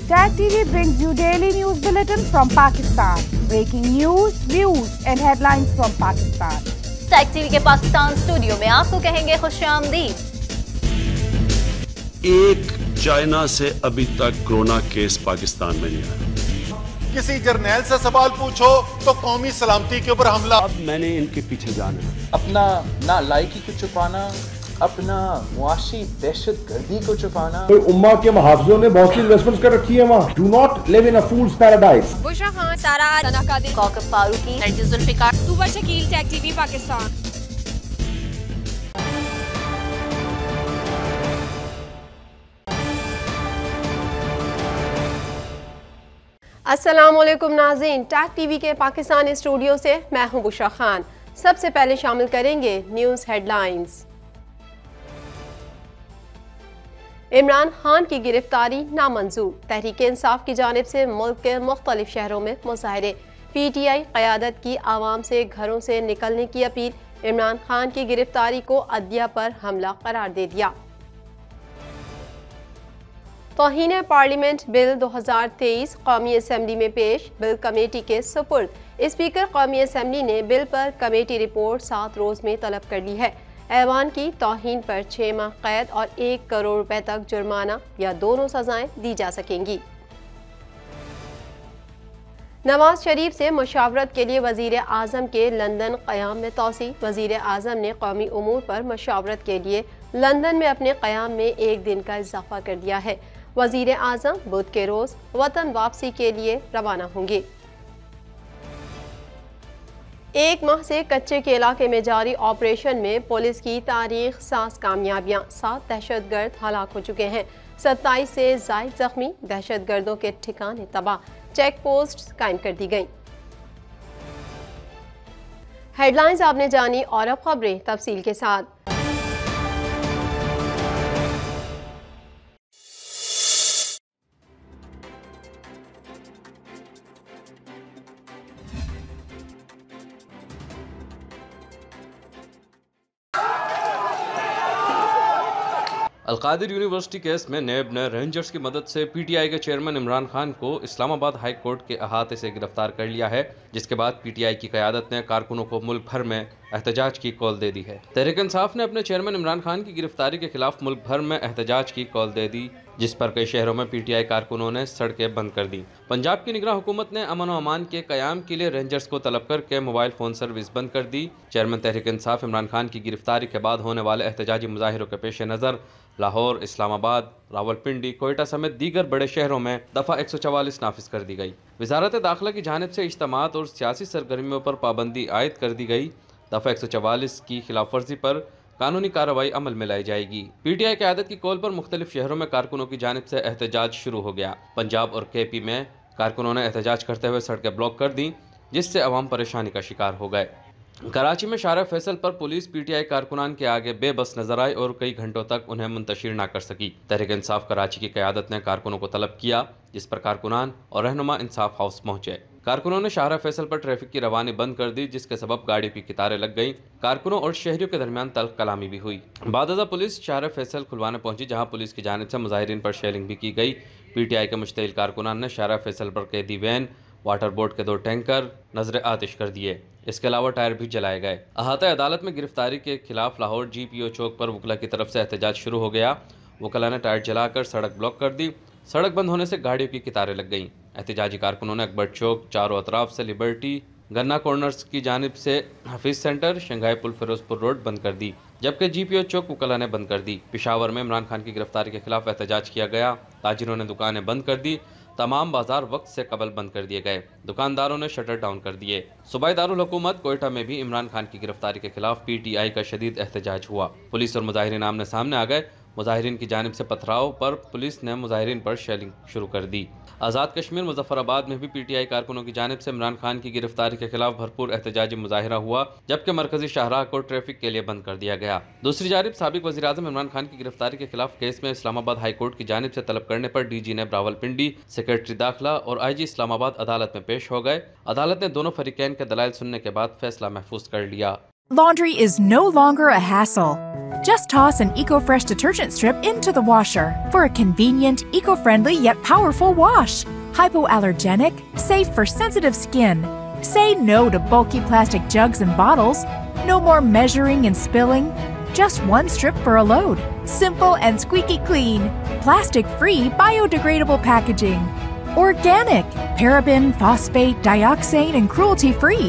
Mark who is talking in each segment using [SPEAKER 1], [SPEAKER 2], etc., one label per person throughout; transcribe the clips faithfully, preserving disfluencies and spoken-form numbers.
[SPEAKER 1] Tag T V brings you daily news bulletins from Pakistan. Breaking news, views and headlines from Pakistan.
[SPEAKER 2] Tag T V के Pakistan studio में आपको कहेंगे खुशामदीद।
[SPEAKER 3] एक China से अभी तक कोरोना केस पाकिस्तान में नहीं आया।
[SPEAKER 4] किसी जर्नैल से सवाल पूछो तो कौमी सलामती के ऊपर हमला।
[SPEAKER 3] अब मैंने इनके पीछे जाना है।
[SPEAKER 5] अपना ना लायकी को छुपाना, अपना मुआशी दहशत गर्दी को छुपाना।
[SPEAKER 6] तो उम्मा के मुहाफिजों ने बहुत सी इन्वेस्टमेंट्स कर रखी है वहाँ। Do not live in a fool's paradise.
[SPEAKER 2] Bushra Khan, Sara तनाकादिर, कौकब फारूकी, नरगिस जुल्फिकार, तूबा शकील, टैग टीवी पाकिस्तान। अस्सलाम वालेकुम नाज़रीन, टैग टीवी के पाकिस्तान स्टूडियो से मैं हूं बुशरा खान। सबसे पहले शामिल करेंगे न्यूज़ हेडलाइंस। इमरान खान की गिरफ्तारी नामंजूर, तहरीक इंसाफ की जानिब से मुल्क के मुख्तलिफ शहरों में मुजाहरे। पी टी आई क़यादत की आवाम से घरों से निकलने की अपील। इमरान खान की गिरफ्तारी को अदलिया पर हमला करार दे दिया। तौहीन पार्लियामेंट बिल दो हज़ार तेईस कौमी असम्बली में पेश, बिल कमेटी के सुपुर्द। स्पीकर कौमी असम्बली ने बिल पर कमेटी रिपोर्ट सात रोज में तलब कर ली है। ऐवान की तौहीन पर छः माह कैद और एक करोड़ रुपए तक जुर्माना या दोनों सजाएं दी जा सकेंगी। नवाज शरीफ से मुशावरत के लिए वजीर आजम के लंदन क़याम में तौसी। वजीर आजम ने कौमी उमूर पर मुशावरत के लिए लंदन में अपने क़याम में एक दिन का इजाफा कर दिया है। वजीर आजम बुध के रोज वतन वापसी के लिए रवाना होंगे। एक माह से कच्चे के इलाके में जारी ऑपरेशन में पुलिस की तारीख सास कामयाबियां। सात दहशतगर्द हलाक हो चुके हैं, सत्ताईस से जायद जख्मी। दहशतगर्दों के ठिकाने तबाह, चेक पोस्ट कायम कर दी गई। हेडलाइंस आपने जानी और अब खबरें तफसील के साथ।
[SPEAKER 7] अलकादिर यूनिवर्सिटी केस में नेब ने रेंजर्स की मदद से पीटीआई के चेयरमैन इमरान खान को इस्लामाबाद हाई कोर्ट के अहाते से गिरफ्तार कर लिया है, जिसके बाद पीटीआई की क़यादत ने कारकुनों को मुल्क भर में एहतजाज की कॉल दे दी है। तहरीक इंसाफ ने अपने चेयरमैन इमरान खान की गिरफ्तारी के खिलाफ मुल्क भर में एहतजाज की कॉल दे दी, जिस पर कई शहरों में पीटीआई कारकुनों ने सड़कें बंद कर दी। पंजाब की निगरान हुकूमत ने अमन और अमान के कयाम के लिए रेंजर्स को तलब करके मोबाइल फोन सर्विस बंद कर दी। चेयरमैन तहरीक इंसाफ इमरान खान की गिरफ्तारी के बाद होने वाले एहतजाजी मुजाहिरों के पेश नज़र लाहौर, इस्लामाबाद, रावलपिंडी, कोयटा समेत दीगर बड़े शहरों में दफ़ा एक सौ चवालीस नाफिज कर दी गई। वजारत दाखिला की जानिब से इज्तिमात और सियासी सरगर्मियों पर पाबंदी आयद कर दी गई। दफ़ा एक सौ चवालीस की खिलाफ वर्जी पर कानूनी कार्रवाई अमल में लाई जाएगी। पीटीआई क़यादत की कॉल पर मुख्तलिफ शहरों में कारकुनों की जानिब से एहतजाज शुरू हो गया। पंजाब और के पी में कारकुनों ने एहतजाज करते हुए सड़कें ब्लॉक कर दी, जिससे अवाम परेशानी का शिकार हो गए। कराची में शारा फैसल पर पुलिस पीटीआई कारकुनान के आगे बेबस नजर आई और कई घंटों तक उन्हें मुंतशिर न कर सकी। तहरीक इंसाफ कराची की क़यादत ने कारकुनों को तलब किया, जिस पर कारकुनान और रहनुमा इंसाफ हाउस पहुंचे। कारकुनों ने शाहरा फैसल पर ट्रैफिक की रवानी बंद कर दी, जिसके सबब गाड़ियों की कितारें लग गई। कारकुनों और शहरियों के दरमियान तल्ख कलामी भी हुई। बादजा पुलिस शाहरा फैसल खुलवाने पहुंची, जहां पुलिस की जानिब से मुजाहिरीन पर शेलिंग भी की गई। पीटीआई के मुश्तइल कारकुनान ने शाहरा फैसल पर कैदी वैन, वाटर बोर्ड के दो टैंकर नजर आतिश कर दिए। इसके अलावा टायर भी जलाए गए। अहाता अदालत में गिरफ्तारी के खिलाफ लाहौर जी पी ओ चौक पर वकला की तरफ से एहतजाज शुरू हो गया। वकला ने टायर जलाकर सड़क ब्लॉक कर दी। सड़क बंद होने से गाड़ियों की कितारें लग गईं। एहतजाजी कारकुनों ने अकबर चौक, चारों अतराफ से लिबर्टी, गन्ना कॉर्नर्स की जानिब से हफीज सेंटर, शंघाई पुल, फिरोजपुर रोड बंद कर दी, जबकि जी पी ओ चौक वकला ने बंद कर दी। पेशावर में इमरान खान की गिरफ्तारी के खिलाफ एहतजाज किया गया। ताजिरों ने दुकानें बंद कर दी। तमाम बाजार वक्त से कबल बंद कर दिए गए। दुकानदारों ने शटर डाउन कर दिए। सूबाई दारुल हुकूमत कोयटा में भी इमरान खान की गिरफ्तारी के खिलाफ पीटीआई का शदीद एहतजाज हुआ। पुलिस और मुजाहिरीन आमने सामने आ गए। मुजाहिरीन की जानिब से पथराव पर पुलिस ने मुजाहिरीन पर शेलिंग शुरू कर दी। आज़ाद कश्मीर मुजफ्फराबाद में भी पीटीआई कारकुनों की जानिब से इमरान खान की गिरफ्तारी के खिलाफ भरपूर एहतजाजी मुजाहिरा हुआ, जबकि मरकजी शाहराह को ट्रैफिक के लिए बंद कर दिया गया। दूसरी जानिब साबिक वज़ीर आज़म इमरान खान की गिरफ्तारी के खिलाफ केस में इस्लामाबाद हाई कोर्ट की जानिब से तलब करने पर डी जी ने रावलपिंडी, सेक्रेटरी दाखिला और आई जी इस्लामाबाद अदालत में पेश हो गए। अदालत ने दोनों फरीकैन के दलाइल सुनने के बाद फैसला महफूज कर लिया।
[SPEAKER 8] Laundry is no longer a hassle. Just toss an EcoFresh detergent strip into the washer for a convenient, eco-friendly yet powerful wash. Hypoallergenic, safe for sensitive skin. Say no to bulky plastic jugs and bottles. No more measuring and spilling. Just one strip for a load. Simple and squeaky clean. Plastic-free, biodegradable packaging. Organic, paraben, phosphate, dioxane, and cruelty-free.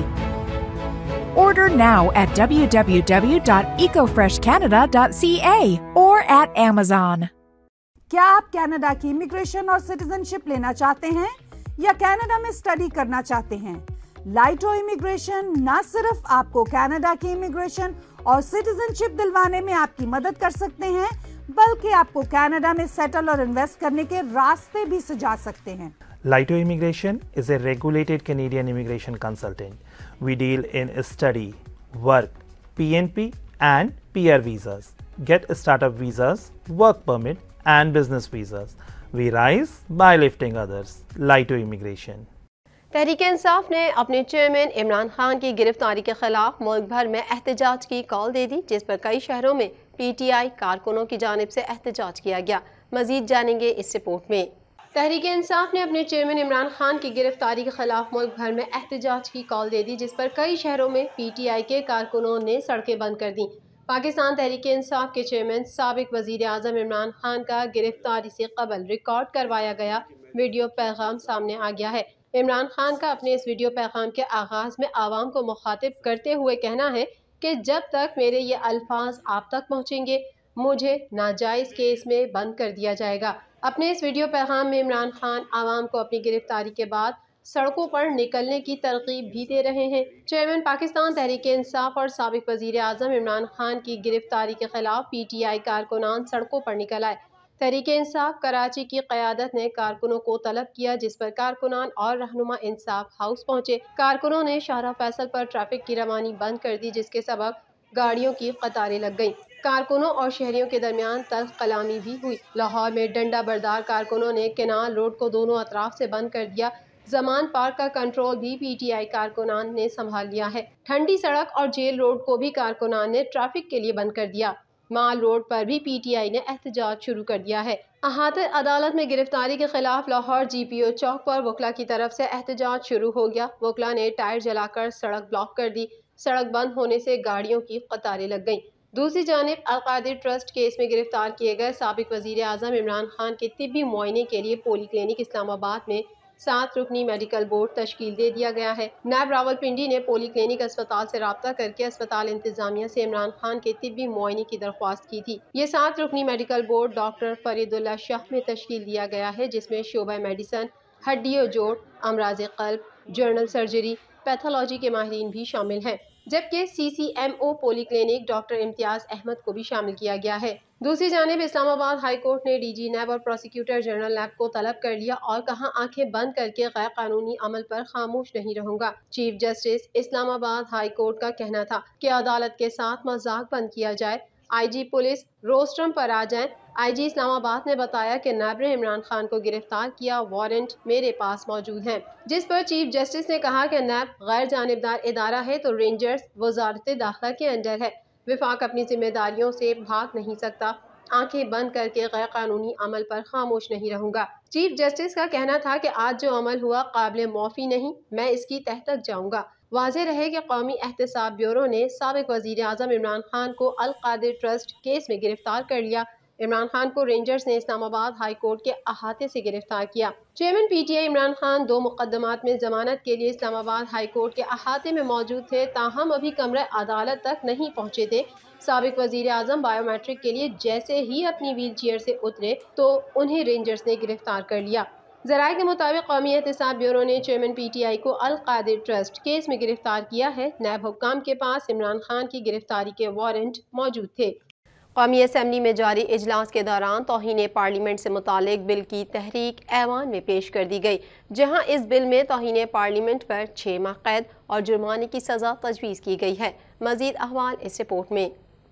[SPEAKER 8] Order now at w w w dot eco fresh canada dot c a or at Amazon.
[SPEAKER 1] क्या आप Canada की immigration और citizenship लेना चाहते हैं या Canada में study करना चाहते हैं? लाइटो इमिग्रेशन न सिर्फ आपको कनाडा की इमिग्रेशन और सिटीजनशिप दिलवाने में आपकी मदद कर सकते हैं, बल्कि आपको कनाडा में सेटल और इन्वेस्ट करने के रास्ते भी सुझा सकते हैं।
[SPEAKER 9] Laito Immigration is a regulated Canadian immigration consultant. We deal in study, work, P N P and P R visas, get startup visas, work permit and business visas. We rise by lifting others. Laito Immigration.
[SPEAKER 2] Tehreek Insaf ने अपने chairman Imran Khan की गिरफ्तारी के खिलाफ मुल्क भर में एहतजाज की कॉल दे दी, जिस पर कई शहरों में पीटीआई कारकुनों की जानिब से एहतजाज किया गया। मजीद जानेंगे इस रिपोर्ट में। तहरीक इंसाफ ने अपने चेयरमैन इमरान खान की गिरफ्तारी के खिलाफ मुल्क भर में एहतजाज की कॉल दे दी, जिस पर कई शहरों में पीटीआई के कारकुनों ने सड़कें बंद कर दी। पाकिस्तान तहरीक इंसाफ के चेयरमैन साबिक वजीर आजम इमरान खान का गिरफ्तारी से कबल रिकॉर्ड करवाया गया वीडियो पैगाम सामने आ गया है। इमरान खान का अपने इस वीडियो पैगाम के आगाज में आवाम को मुखातिब करते हुए कहना है कि जब तक मेरे ये अल्फाज आप तक पहुँचेंगे, मुझे नाजायज़ केस में बंद कर दिया जाएगा। अपने इस वीडियो पैगाम में इमरान खान आवाम को अपनी गिरफ्तारी के बाद सड़कों पर निकलने की तरकीब भी दे रहे हैं। चेयरमैन पाकिस्तान तहरीक इंसाफ और साबिक वजीर आजम इमरान खान की गिरफ्तारी के खिलाफ पीटीआई कारकुनान सड़कों पर निकल आए। तहरीक इंसाफ कराची की क़यादत ने कारकुनों को तलब किया, जिस पर कारकुनान और रहनुमा इंसाफ हाउस पहुंचे। कारकुनों ने शाहरा फैसल पर ट्रैफिक की रवानी बंद कर दी, जिसके सबब गाड़ियों की कतारें लग गईं। कारकुनों और शहरियों के दरमियान तल्ख कलामी भी हुई। लाहौर में डंडा बरदार कारकुनों ने केनाल रोड को दोनों अतराफ से बंद कर दिया। जमान पार्क का कंट्रोल भी पीटीआई कारकुनान ने संभाल लिया है। ठंडी सड़क और जेल रोड को भी कारकुनान ने ट्रैफिक के लिए बंद कर दिया। माल रोड पर भी पीटीआई ने एहतजाज शुरू कर दिया है। अहाते अदालत में गिरफ्तारी के खिलाफ लाहौर जीपीओ चौक पर वकला की तरफ से एहतजाज शुरू हो गया। वकला ने टायर जलाकर सड़क ब्लॉक कर दी। सड़क बंद होने से गाड़ियों की कतारें लग गईं। दूसरी जानिब अल-कादिर ट्रस्ट केस में गिरफ्तार किए गए साबिक वजीर आजम इमरान खान के तिब्बी मुआयने के लिए पोली क्लिनिक इस्लामाबाद में सात रुकनी मेडिकल बोर्ड तश्कील दे दिया गया है। नायब रावलपिंडी ने पोली क्लिनिक अस्पताल से रब्ता करके अस्पताल इंतजामिया से इमरान खान के तिब्बी मुआयने की दरख्वास्त की थी। ये सात रुकनी medical board doctor Faridullah Shah में तश्कील दिया गया है, जिसमें शोबा मेडिसन, हड्डी और जोड़, अमराज क़ल्ब, जर्नल सर्जरी, पैथोलॉजी के माहिरीन भी शामिल हैं, जबकि CCMO poly clinic doctor Imtiaz Ahmed को भी शामिल किया गया है। दूसरी जानिब इस्लामाबाद हाई कोर्ट ने डीजी नैब और प्रोसिक्यूटर जनरल नैब को तलब कर लिया और कहा, आंखें बंद करके गैर कानूनी अमल पर खामोश नहीं रहूंगा। Chief justice Islamabad high court का कहना था कि अदालत के साथ मजाक बंद किया जाए, आईजी पुलिस रोस्ट्रम पर आ जाएं। आईजी इस्लामाबाद ने बताया कि नैब ने इमरान खान को गिरफ्तार किया, वारंट मेरे पास मौजूद हैं। जिस पर चीफ जस्टिस ने कहा कि नैब गैर जानिबदार इदारा है तो रेंजर्स वजारत दाखिला के अंडर है। विफाक अपनी जिम्मेदारियों से भाग नहीं सकता। आंखें बंद करके गैर कानूनी अमल पर खामोश नहीं रहूंगा। चीफ जस्टिस का कहना था कि आज जो अमल हुआ काबिल माफी नहीं, मैं इसकी तह तक जाऊंगा। वाज़ेह रहे कि कौमी एहतसाब ब्यूरो ने साबिक वजीर आजम इमरान खान को अल-कादिर ट्रस्ट केस में गिरफ्तार कर लिया। इमरान खान को रेंजर्स ने इस्लामाबाद हाई कोर्ट के अहाते से गिरफ्तार किया। चेयरमैन पीटीआई इमरान खान दो मुकदमात में जमानत के लिए इस्लामाबाद हाई कोर्ट के अहाते में मौजूद थे, ताहम अभी कमरे अदालत तक नहीं पहुंचे थे। साबिक वजीर आजम बायोमेट्रिक के लिए जैसे ही अपनी व्हील चेयर से उतरे तो उन्हें रेंजर्स ने गिरफ्तार कर लिया। ज़राए के मुताबिक कौमी एहतसाब ब्यूरो ने चेयरमैन पीटीआई को अल-कादिर ट्रस्ट केस में गिरफ्तार किया है। नैब हुक्काम के पास इमरान खान की गिरफ्तारी के वारंट मौजूद थे। कौमी असम्बली में जारी इजलास के दौरान तौहीन पार्लियामेंट से मुतालिक बिल की तहरीक ऐवान में पेश कर दी गई, जहां इस बिल में तौहीन पार्लियामेंट पर छः माह कैद और जुर्माने की सज़ा तजवीज़ की गई है। मज़ीद अहवाल इस रिपोर्ट में।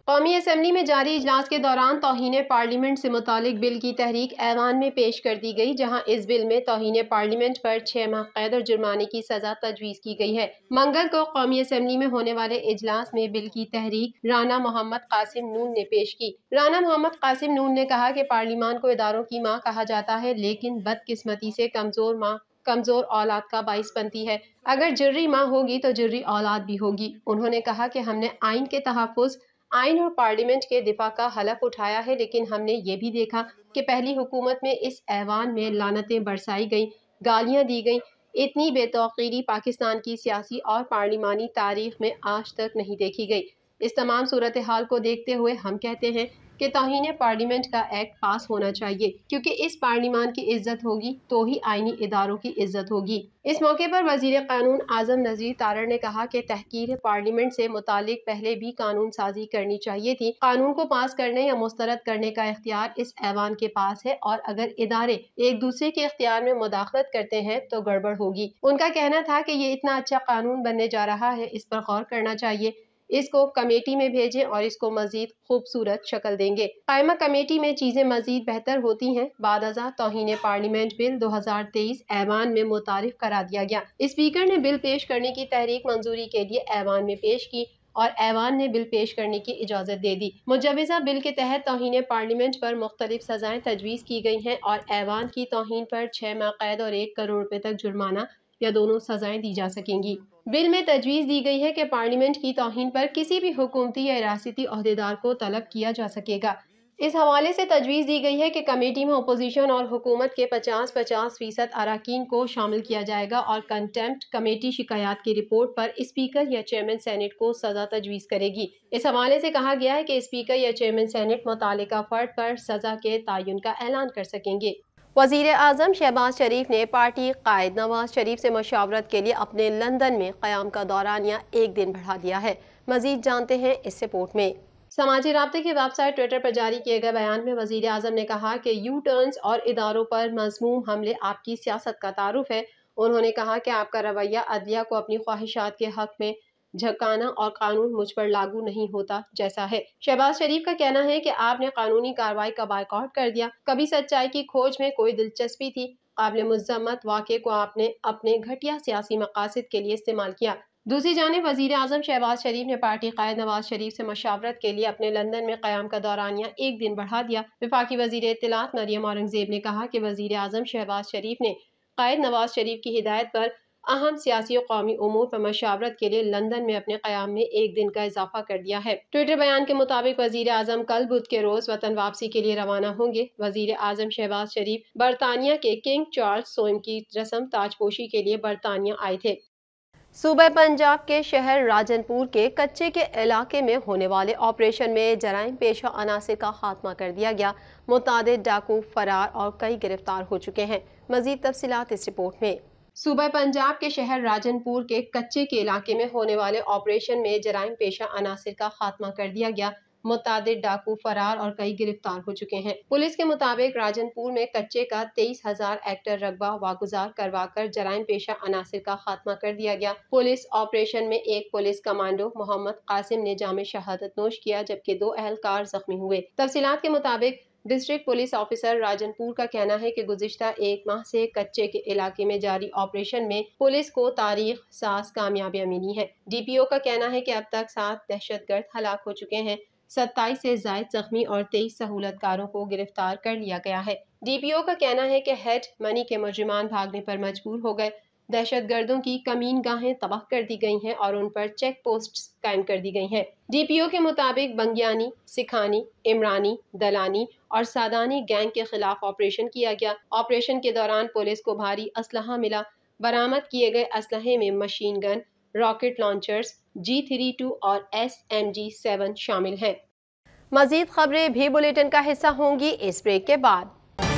[SPEAKER 2] कौमी असम्बली में जारी इजलास के दौरान तौहीन पार्लियामेंट से मुतालिक बिल की तहरीक ऐवान में पेश कर दी गई, जहां इस बिल में तौहीन पार्लियामेंट पर छह माह कैद और जुर्माने की सजा तजवीज़ की गई है। मंगल को कौमी असम्बली में होने वाले इजलास में बिल की तहरीक राना मोहम्मद कासिम नून ने पेश की। राना मोहम्मद कासिम नून ने कहा कि पार्लियामान को इदारों की माँ कहा जाता है, लेकिन बदकिस्मती से कमजोर माँ कमजोर औलाद का बाइस बनती है। अगर जुर्री माँ होगी तो जुर्री औलाद भी होगी। उन्होंने कहा कि हमने आइन के तहफ़्फ़ुज़, आइन और पार्लियामेंट के दिफा का हलफ उठाया है, लेकिन हमने ये भी देखा कि पहली हुकूमत में इस ऐवान में लानतें बरसाई गईं, गालियाँ दी गईं। इतनी बेतौकीरी पाकिस्तान की सियासी और पार्लिमानी तारीख में आज तक नहीं देखी गई। इस तमाम सूरत हाल को देखते हुए हम कहते हैं कि तौहीन पार्लियामेंट का एक्ट पास होना चाहिए, क्योंकि इस पार्लियामान की इज्जत होगी तो ही आईनी इदारों की इज्जत होगी। इस मौके पर वजीर कानून आजम नज़ीर तारड़ ने कहा कि तहकीर पार्लियामेंट से मुतालिक पहले भी कानून साजी करनी चाहिए थी। कानून को पास करने या मुस्तरद करने का इख्तियार इस ऐवान के पास है, और अगर इदारे एक दूसरे के इख्तियार में मुदाखलत करते हैं तो गड़बड़ होगी। उनका कहना था कि ये इतना अच्छा कानून बनने जा रहा है, इस पर गौर करना चाहिए, इसको कमेटी में भेजें और इसको मजीद खूबसूरत शक्ल देंगे। कायमा कमेटी में चीजें मजीद बेहतर होती हैं। बादअज़ा तौहीन पार्लियामेंट बिल दो हजार तेईस ऐवान में मुतारिफ करा दिया गया। स्पीकर ने बिल पेश करने की तहरीक मंजूरी के लिए ऐवान में पेश की और ऐवान ने बिल पेश करने की इजाज़त दे दी। मुजवज़ा बिल के तहत तौहीन पार्लियामेंट पर मुख्तलिफ सजाएं तजवीज़ की गई हैं और ऐवान की तौहीन पर छह माह कैद और एक करोड़ रुपए तक जुर्माना या दोनों सजाएं दी जा सकेंगी। बिल में तजवीज़ दी गई है कि पार्लियामेंट की तौहीन पर किसी भी हुकूमती या रियासती ओहदेदार को तलब किया जा सकेगा। इस हवाले से तजवीज़ दी गई है कि कमेटी में अपोजिशन और हुकूमत के पचास पचास फीसद अरकान को शामिल किया जाएगा और कंटेम्प्ट कमेटी शिकायत की रिपोर्ट पर स्पीकर या चेयरमैन सेनेट को सज़ा तजवीज़ करेगी। इस हवाले से कहा गया है कि स्पीकर या चेयरमैन सेनेट मुतालिका फर्द पर सज़ा के तयन का ऐलान कर सकेंगे। वज़ीर आज़म शहबाज शरीफ ने पार्टी कायद नवाज शरीफ से मशावरत के लिए अपने लंदन में क़याम का दौरानिया एक दिन बढ़ा दिया है। मज़ीद जानते हैं इस रिपोर्ट में। समाजी राब्ते की वेबसाइट ट्विटर पर जारी किए गए बयान में वज़ीर आज़म ने कहा कि यू टर्न्स और इदारों पर मज़मूम हमले आपकी सियासत का तारुफ है। उन्होंने कहा कि आपका रवैया अदलिया को अपनी ख्वाहिशात के हक़ में झकाना और कानून मुझ पर लागू नहीं होता जैसा है। शहबाज शरीफ का कहना है कि आपने कानूनी कार्रवाई का बायकॉट कर दिया। कभी सच्चाई की खोज में कोई दिलचस्पी थी, काबिल मुज़म्मत वाक़े को आपने अपने घटिया सियासी मकासद के लिए इस्तेमाल किया। दूसरी जानिब वज़ीर आज़म शहबाज शरीफ ने पार्टी कायद नवाज शरीफ से मशावरत के लिए अपने लंदन में क़याम का दौरानिया एक दिन बढ़ा दिया। वफाकी वज़ीर इत्तलात मरियम औरंगज़ेब ने कहा कि वज़ीर आज़म शहबाज शरीफ ने कायद नवाज शरीफ की हिदायत पर अहम सियासी और कौमी उमूर पर मशावरत के लिए लंदन में अपने क़याम में एक दिन का इजाफा कर दिया है। ट्विटर बयान के मुताबिक वज़ीर आज़म कल बुध के रोज वतन वापसी के लिए रवाना होंगे। वज़ीर आज़म शहबाज शरीफ बरतानिया के किंग चार्ल्स सोम की रस्म ताजपोशी के लिए बरतानिया आए थे। सूबे पंजाब के शहर राजनपुर के कच्चे के इलाके में होने वाले ऑपरेशन में जराइम पेशा अनासिर का खात्मा कर दिया गया। मुतादिद डाकू फरार और कई गिरफ्तार हो चुके हैं। मज़ीद तफसीलात इस रिपोर्ट में। सूबा पंजाब के शहर राजनपुर के कच्चे के इलाके में होने वाले ऑपरेशन में जराइम पेशा अनासिर का खात्मा कर दिया गया। मुतादिद डाकू फरार और कई गिरफ्तार हो चुके हैं। पुलिस के मुताबिक राजनपुर में कच्चे का तेईस हजार हेक्टेयर रकबा वागुजार करवाकर जराइम पेशा अनासिर का खात्मा कर दिया गया। पुलिस ऑपरेशन में एक पुलिस कमांडो मोहम्मद कासिम ने जामे शहादत नोश किया, जबकि दो अहलकार जख्मी हुए। तफसीलात के मुताबिक डिस्ट्रिक्ट पुलिस ऑफिसर राजनपुर का कहना है कि गुज़िश्ता एक माह से कच्चे के इलाके में जारी ऑपरेशन में पुलिस को तारीख सास कामयाबियां मिली है। डीपीओ का कहना है कि अब तक सात दहशतगर्द हलाक हो चुके हैं। सत्ताईस से जायद जख्मी और तेईस सहूलतकारों को गिरफ्तार कर लिया गया है। डीपीओ का कहना है कि हेड मनी के मुजरिमान भागने पर मजबूर हो गए। दहशतगर्दों की कमीन गाहें तबाह कर दी गई हैं और उन पर चेक पोस्ट कायम कर दी गई हैं। डीपीओ के मुताबिक बंगियानी, सिखानी, इमरानी, दलानी और सादानी गैंग के खिलाफ ऑपरेशन किया गया। ऑपरेशन के दौरान पुलिस को भारी असलहा मिला। बरामद किए गए असलहे में machine gun, rocket launchers, G three two और एस एम जी सेवन शामिल हैं। मजीद खबरें भी बुलेटिन का हिस्सा होंगी इस ब्रेक के बाद।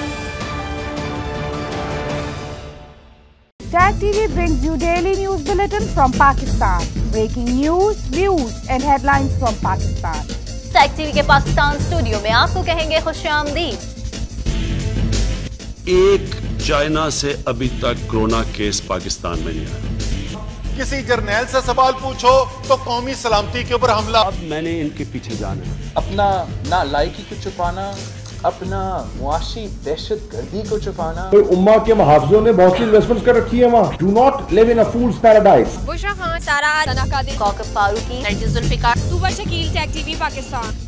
[SPEAKER 1] Tag T V brings you daily news bulletin from Pakistan. Breaking news, views and headlines from Pakistan.
[SPEAKER 10] Tag T V के पाकिस्तान स्टूडियो में आपको कहेंगे खुशामदीद।
[SPEAKER 3] एक चाइना से अभी तक कोरोना केस पाकिस्तान में नहीं आया।
[SPEAKER 4] किसी जर्नैल से सवाल पूछो तो कौमी सलामती के ऊपर हमला।
[SPEAKER 3] अब मैंने इनके पीछे जाना है।
[SPEAKER 5] अपना नालायकी को छुपाना, अपना मुआशी दहशत गर्दी को छुपाना।
[SPEAKER 6] तो उम्मा के मुहाफिजों ने बहुत सी इन्वेस्टमेंट कर रखी है वहाँ। Do not live in a fool's paradise.
[SPEAKER 10] Bushra Khan, Sara, Sana Qadir, Kaukab Farooqui, Zulfiqar,
[SPEAKER 11] तुबर शकील, टैग टीवी पाकिस्तान।